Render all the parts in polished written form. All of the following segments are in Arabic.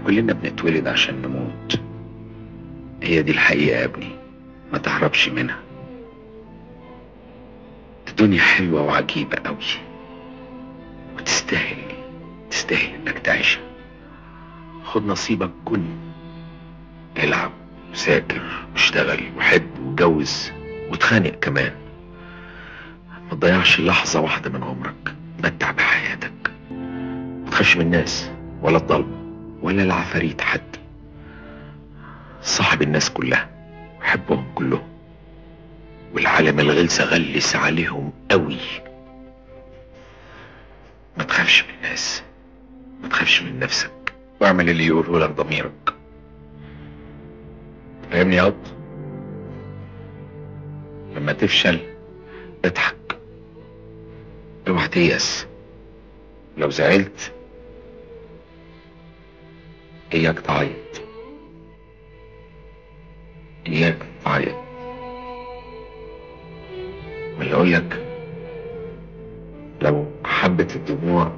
كلنا بنتولد عشان نموت. هي دي الحقيقة يا ابني، ما تهربش منها. الدنيا حلوة وعجيبة قوي، تستاهل انك تعيشها. خد نصيبك كله، العب وذاكر واشتغل وحب واتجوز واتخانق كمان. ما تضيعش لحظة واحدة من عمرك، متع بحياتك. ما تخافش من الناس ولا الضلمة ولا العفاريت حتى. صاحب الناس كلها وحبهم كلهم، والعالم الغلسة غلس عليهم قوي. ما تخافش من الناس، ما تخافش من نفسك، واعمل اللي يقوله لك ضميرك. فاهمني يا قط؟ لما تفشل اضحك، اوعى تيأس. لو زعلت اياك تعيط، اياك تعيط. واللي اقول لك، لو حبة الدموع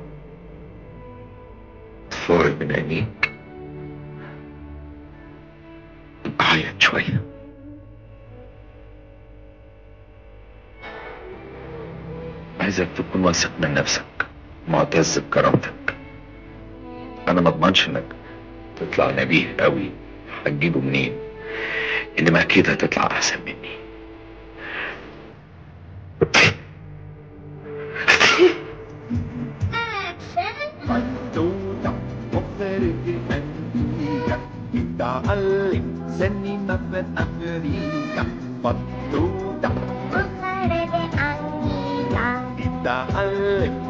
تفور من عينيك عيط شوية. عايزك تكون واثق من نفسك، معتز بكرامتك. انا ما اضمنش انك تطلع نبيه قوي، هتجيبه منين؟ انما اكيد هتطلع احسن مني. تعلم سننا في أمريكا بطوطة وخارج أمريكا تعلم